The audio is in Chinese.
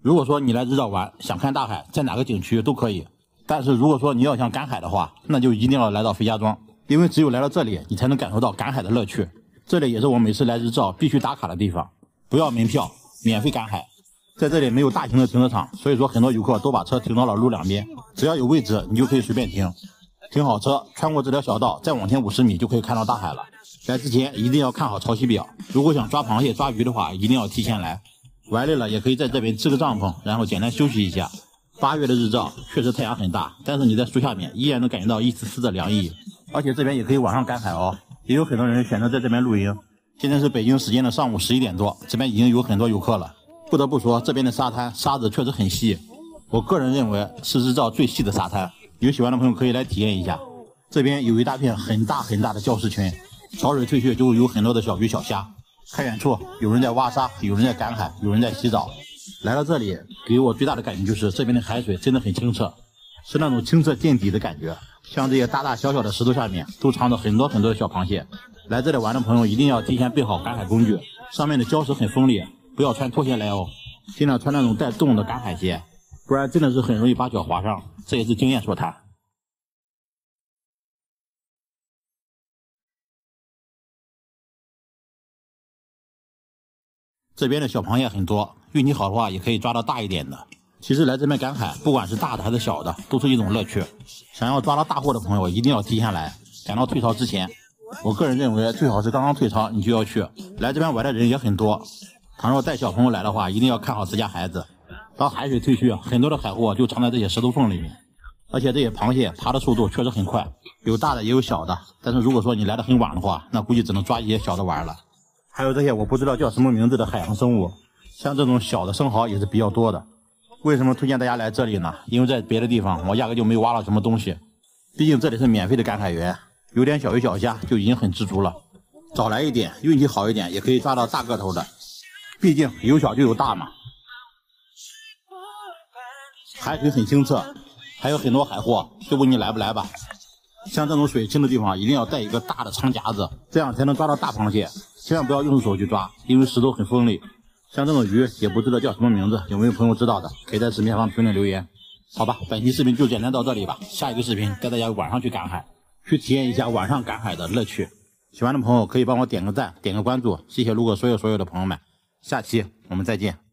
如果说你来日照玩，想看大海，在哪个景区都可以。但是如果说你要想赶海的话，那就一定要来到费家庄，因为只有来到这里，你才能感受到赶海的乐趣。这里也是我每次来日照必须打卡的地方，不要门票，免费赶海。在这里没有大型的停车场，所以说很多游客都把车停到了路两边，只要有位置，你就可以随便停。停好车，穿过这条小道，再往前50米就可以看到大海了。来之前一定要看好潮汐表，如果想抓螃蟹、抓鱼的话，一定要提前来。玩累了也可以在这边支个帐篷，然后简单休息一下。8月的日照确实太阳很大，但是你在树下面依然能感觉到一丝丝的凉意。而且这边也可以晚上赶海哦，也有很多人选择在这边露营。现在是北京时间的上午11点多，这边已经有很多游客了。不得不说，这边的沙滩沙子确实很细，我个人认为是日照最细的沙滩。有喜欢的朋友可以来体验一下。这边有一大片很大很大的礁石群，潮水退去就会有很多的小鱼小虾。看远处，有人在挖沙，有人在赶海，有人在洗澡。来到这里，给我最大的感觉就是这边的海水真的很清澈，是那种清澈见底的感觉。像这些大大小小的石头下面都藏着很多很多的小螃蟹。来这里玩的朋友一定要提前备好赶海工具，上面的礁石很锋利，不要穿拖鞋来哦，尽量穿那种带洞的赶海鞋，不然真的是很容易把脚划伤，这也是经验所谈。这边的小螃蟹很多，运气好的话也可以抓到大一点的。其实来这边赶海，不管是大的还是小的，都是一种乐趣。想要抓到大货的朋友，一定要提前来，赶到退潮之前。我个人认为，最好是刚刚退潮你就要去。来这边玩的人也很多，倘若带小朋友来的话，一定要看好自家孩子。当海水退去，很多的海货就藏在这些石头缝里面，而且这些螃蟹爬的速度确实很快，有大的也有小的。但是如果说你来的很晚的话，那估计只能抓一些小的玩了。还有这些我不知道叫什么名字的海洋生物，像这种小的生蚝也是比较多的。为什么推荐大家来这里呢？因为在别的地方我压根就没挖到什么东西，毕竟这里是免费的赶海园，有点小鱼小虾就已经很知足了。早来一点，运气好一点，也可以抓到大个头的，毕竟有小就有大嘛。海水很清澈，还有很多海货，就问你来不来吧。像这种水清的地方，一定要带一个大的长夹子，这样才能抓到大螃蟹。千万不要用手去抓，因为石头很锋利。像这种鱼也不知道叫什么名字，有没有朋友知道的，可以在视频下方评论留言。好吧，本期视频就简单到这里吧。下一个视频带大家晚上去赶海，去体验一下晚上赶海的乐趣。喜欢的朋友可以帮我点个赞，点个关注，谢谢路过所有的朋友们。下期我们再见。